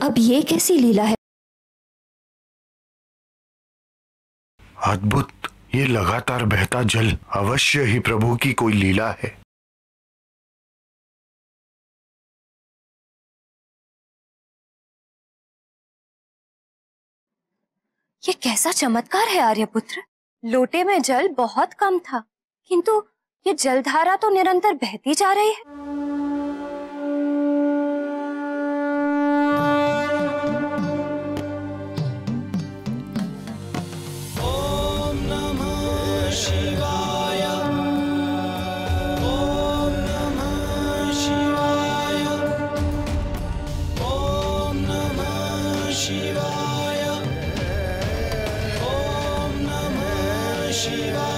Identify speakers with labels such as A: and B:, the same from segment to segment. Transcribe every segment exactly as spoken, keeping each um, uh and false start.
A: अब ये कैसी लीला है?
B: अद्भुत, ये लगातार बहता जल अवश्य ही प्रभु की कोई लीला है।
A: ये कैसा चमत्कार है आर्यपुत्र? लोटे में जल बहुत कम था, किंतु ये जलधारा तो निरंतर बहती जा रही है।
C: ओम नमः शिवाय, ओम नमः शिवाय, ओम नमः शिवाय, ओम नमः शिवाय।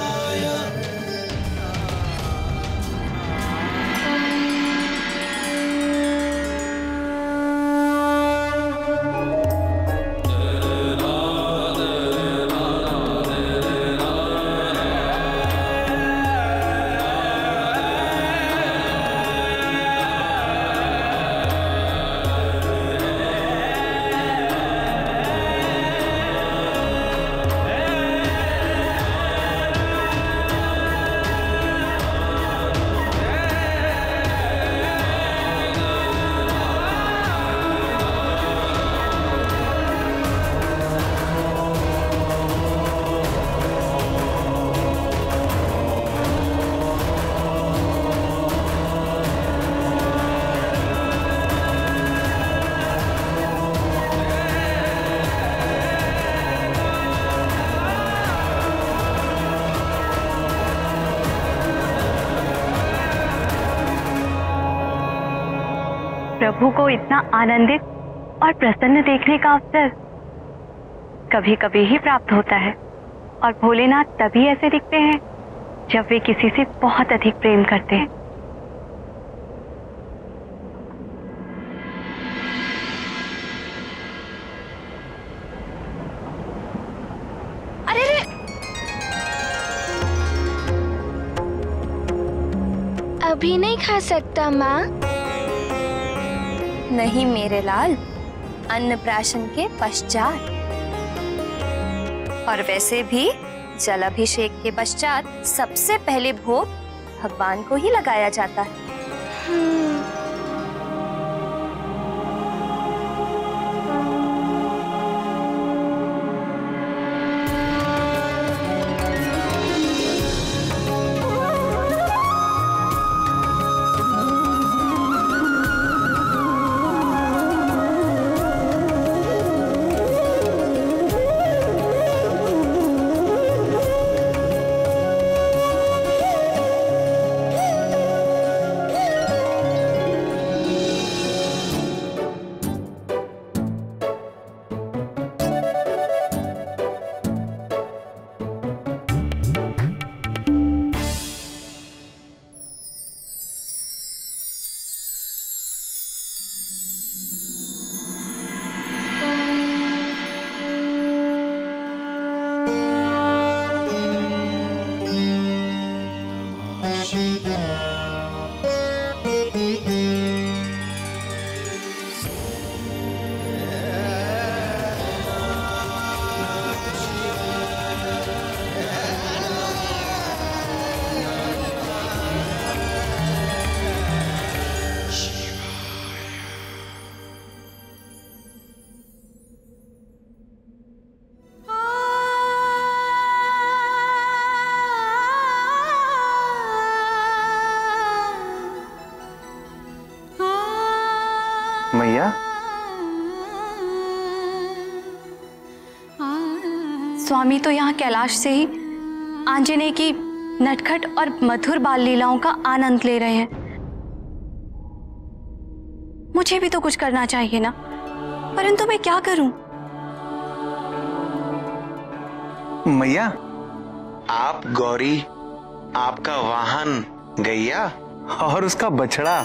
D: प्रभु को इतना आनंदित और प्रसन्न देखने का अवसर कभी कभी ही प्राप्त होता है, और भोलेनाथ तभी ऐसे दिखते हैं जब वे किसी से बहुत अधिक प्रेम करते हैं।
A: अरे रे!
E: अभी नहीं खा सकता माँ।
A: नहीं मेरे लाल, अन्नप्राशन के पश्चात। और वैसे भी जल अभिषेक के पश्चात सबसे पहले भोग भगवान को ही लगाया जाता है।
F: मैया,
D: स्वामी तो यहाँ कैलाश से ही आंजनेय की नटखट और मधुर बाल लीलाओं का आनंद ले रहे हैं। मुझे भी तो कुछ करना चाहिए ना, परंतु मैं क्या करूं?
F: मैया, आप गौरी, आपका वाहन गैया और उसका बछड़ा।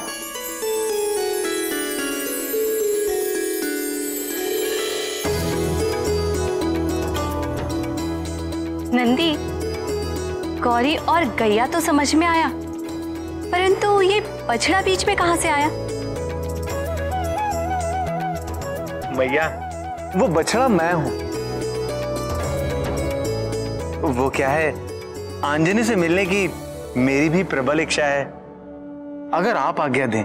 D: नंदी, गौरी और गैया तो समझ में आया, परंतु ये बछड़ा बीच में कहां से आया?
F: मैया, वो बछड़ा मैं हूं। वो क्या है, आंजनी से मिलने की मेरी भी प्रबल इच्छा है, अगर आप आज्ञा दें।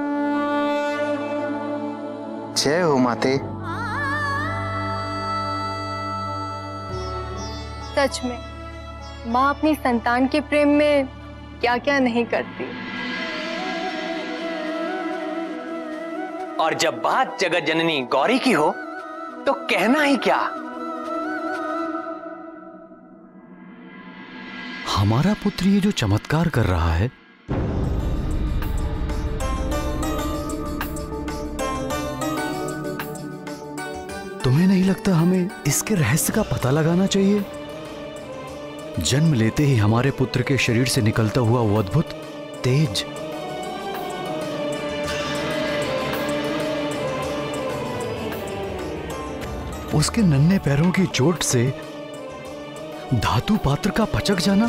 F: जय हो माते।
D: सच में माँ अपनी संतान के प्रेम में क्या क्या नहीं करती।
G: और जब बात जगत जननी गौरी की हो तो कहना ही क्या।
H: हमारा पुत्र ये जो चमत्कार कर रहा है, तुम्हें नहीं लगता हमें इसके रहस्य का पता लगाना चाहिए? जन्म लेते ही हमारे पुत्र के शरीर से निकलता हुआ वो अद्भुत तेज, उसके नन्हे पैरों की चोट से धातु पात्र का पचक जाना,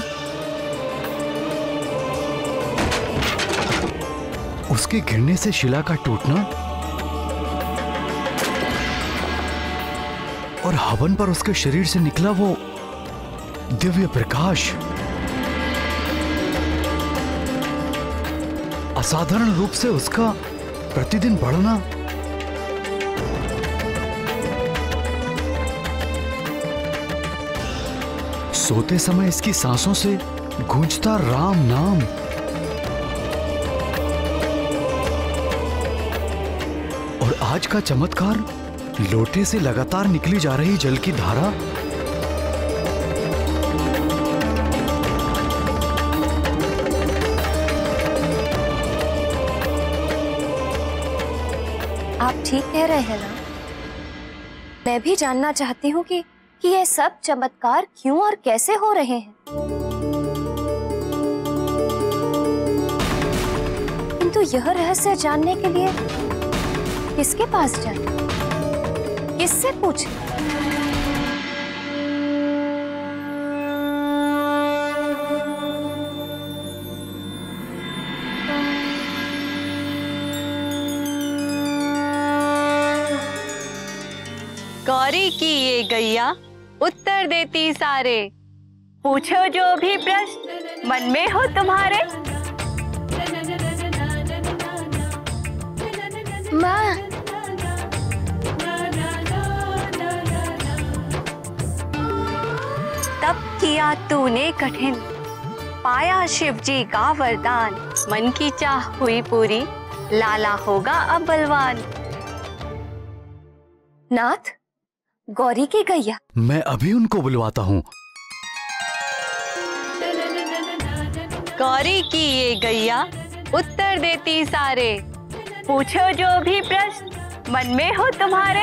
H: उसके गिरने से शिला का टूटना, और हवन पर उसके शरीर से निकला वो दिव्य प्रकाश, असाधारण रूप से उसका प्रतिदिन बढ़ना, सोते समय इसकी सांसों से गूंजता राम नाम, और आज का चमत्कार, लोटे से लगातार निकली जा रही जल की धारा।
A: आप ठीक कह रहे हैं ना? मैं भी जानना चाहती हूँ कि कि ये सब चमत्कार क्यों और कैसे हो रहे हैं। किंतु यह रहस्य जानने के लिए किसके पास जाएं? किससे पूछें?
D: गौरी की ये गैया उत्तर देती सारे, पूछो जो भी प्रश्न मन में हो तुम्हारे।
E: माँ,
D: तब किया तूने कठिन, पाया शिव जी का वरदान, मन की चाह हुई पूरी, लाला होगा अब बलवान।
A: नाथ, गौरी की गैया।
H: मैं अभी उनको बुलवाता हूँ।
D: गौरी की ये गैया उत्तर देती सारे, पूछो जो भी प्रश्न मन में हो तुम्हारे।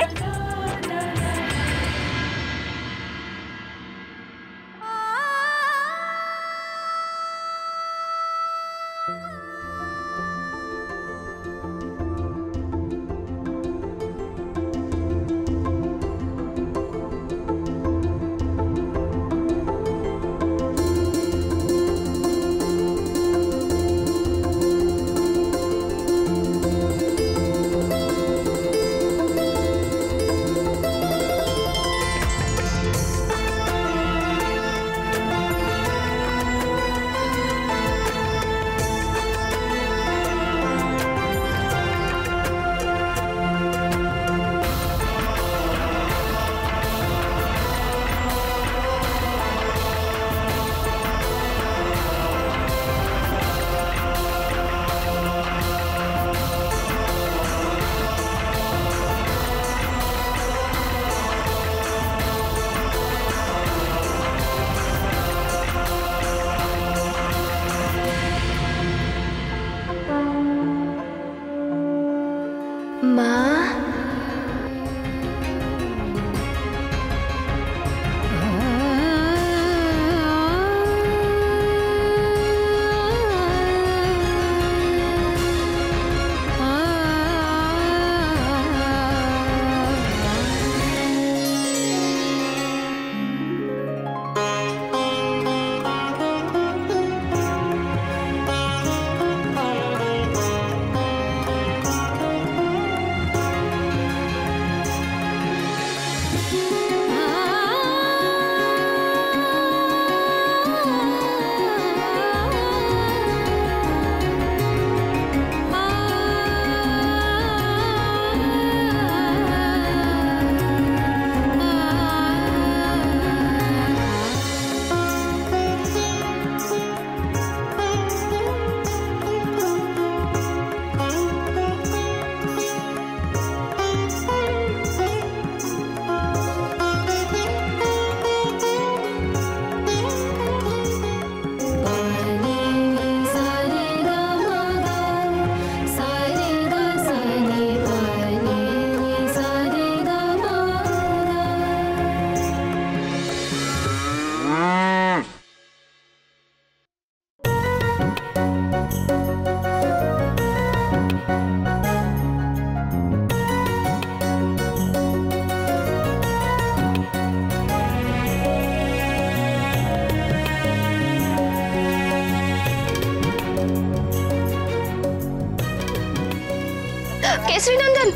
E: केसरीनंदन।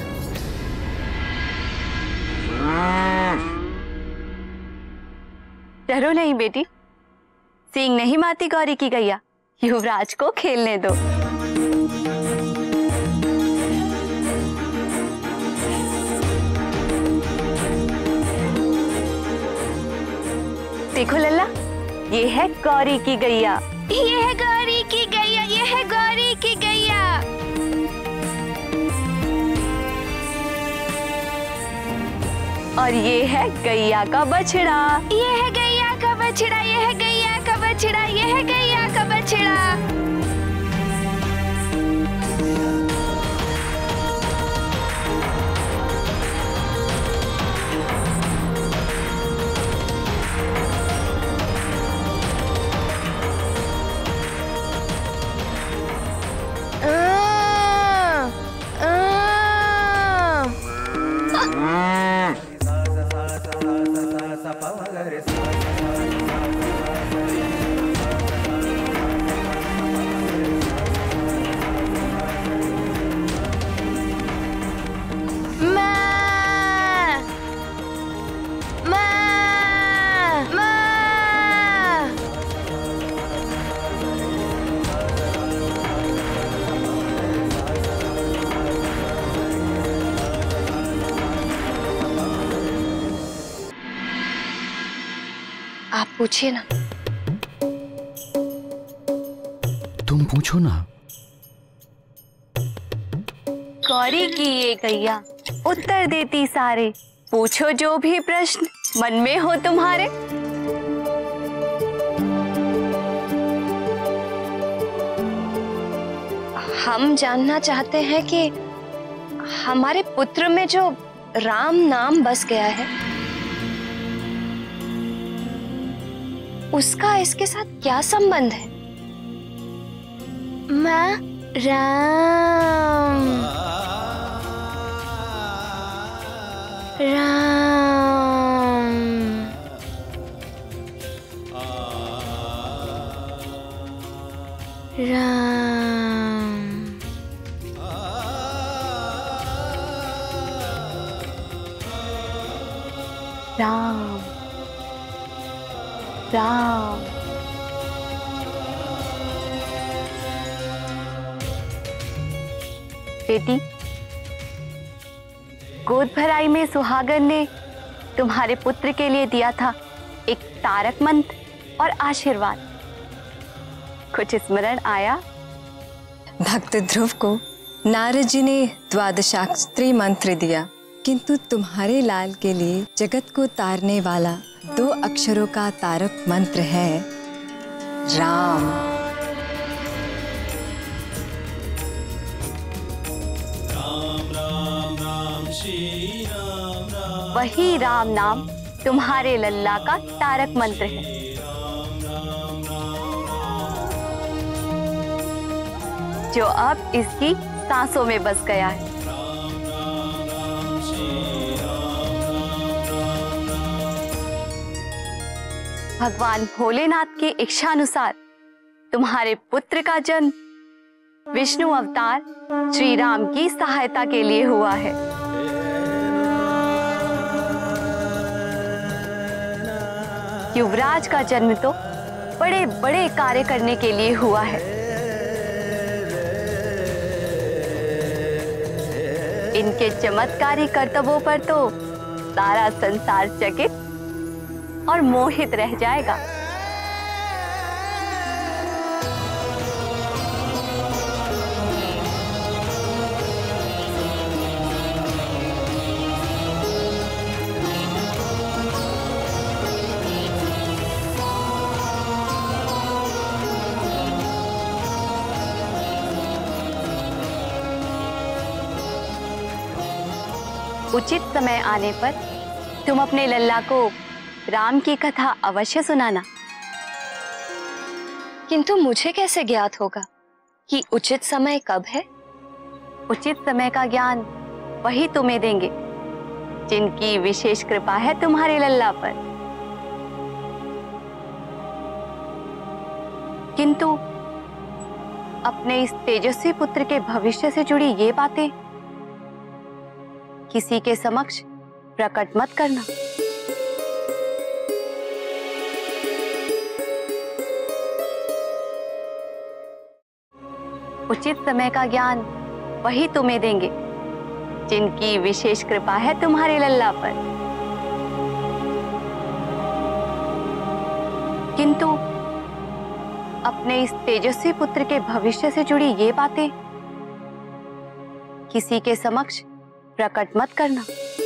D: डरो नहीं बेटी, सिंह नहीं मारती गौरी की गैया, युवराज को खेलने दो। देखो लल्ला, ये है गौरी की गैया।
E: ये है गौरी की गैया, ये है गौरी की गैया।
D: और ये है गैया का बछड़ा।
E: ये है गैया का बछड़ा, ये है गैया का बछड़ा, ये है गैया का बछड़ा।
A: आप पूछिए ना।
H: तुम पूछो ना।
D: गौरी की ये गैया उत्तर देती सारे, पूछो जो भी प्रश्न मन में हो तुम्हारे।
A: हम जानना चाहते हैं कि हमारे पुत्र में जो राम नाम बस गया है, उसका इसके साथ क्या संबंध है?
E: माँ, राम राम राम
D: राम राम। बेटी, गोद भराई में सुहागन ने तुम्हारे पुत्र के लिए दिया था एक तारक मंत्र और आशीर्वाद, कुछ स्मरण आया?
I: भक्त ध्रुव को नारद जी ने द्वादशाक्षरी मंत्र दिया, किंतु तुम्हारे लाल के लिए जगत को तारने वाला दो अक्षरों का तारक मंत्र है राम।
C: राम राम राम श्री राम राम।
D: वही राम नाम तुम्हारे लल्ला का तारक मंत्र है। जो अब इसकी सांसों में बस गया है। भगवान भोलेनाथ की इच्छानुसार तुम्हारे पुत्र का जन्म विष्णु अवतार श्री राम की सहायता के लिए हुआ है। युवराज का जन्म तो बड़े बड़े कार्य करने के लिए हुआ है। इनके चमत्कारी कर्तव्यों पर तो सारा संसार चकित और मोहित रह जाएगा। उचित समय आने पर तुम अपने लल्ला को राम की कथा अवश्य सुनाना।
A: किंतु मुझे कैसे ज्ञात होगा कि उचित समय कब है?
D: उचित समय का ज्ञान वही तुम्हें देंगे जिनकी विशेष कृपा है तुम्हारे लल्ला पर। किंतु अपने इस तेजस्वी पुत्र के भविष्य से जुड़ी ये बातें
A: किसी के समक्ष प्रकट मत करना। उचित समय का ज्ञान वही तुम्हें देंगे जिनकी विशेष कृपा है तुम्हारे लल्ला पर। किंतु अपने इस तेजस्वी पुत्र के भविष्य से जुड़ी ये बातें किसी के समक्ष प्रकट मत करना।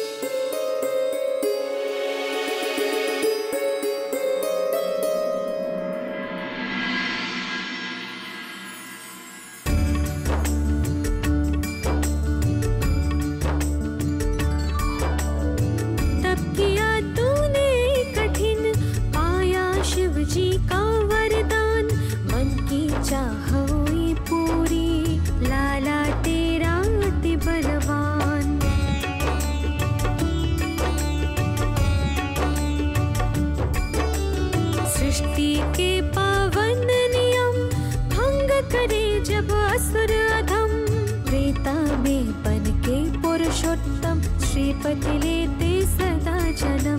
J: लेते सदा जन्म।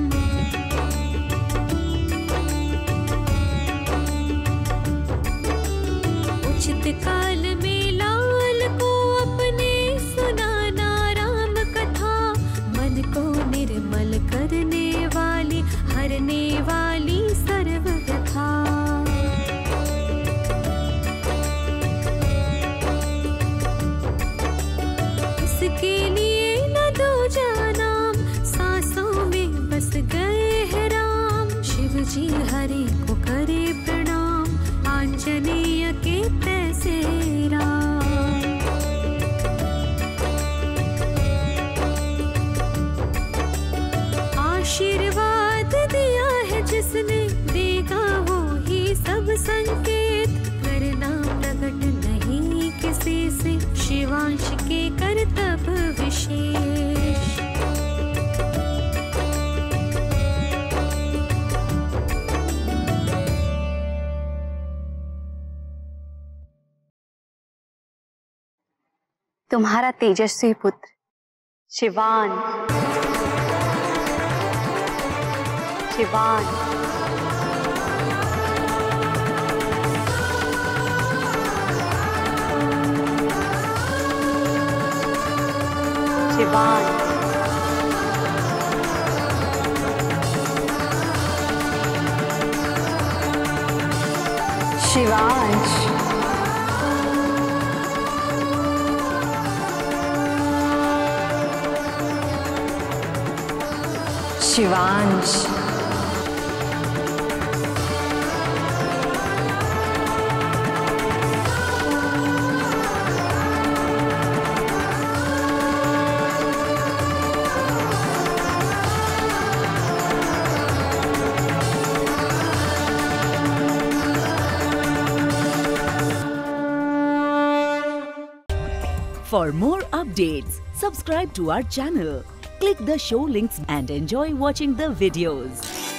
J: उचित काल में लाल को अपने सुनाना राम कथा, मन को निर्मल करने वाली हरने वाली सर्व व्यथा। इसके लिए जी हरि को करे प्रणाम, आंजनेय के पैसे राम। आशीर्वाद दिया है जिसने, देगा वो ही सब संकेत। करना प्रकट नहीं किसी से, शिवांश के कर्तव्य विशेष।
A: तुम्हारा तेजस्वी पुत्र Shivan Shivan Shivan Shivansh Shivansh
K: For more updates, subscribe to our channel, click the show links and enjoy watching the videos.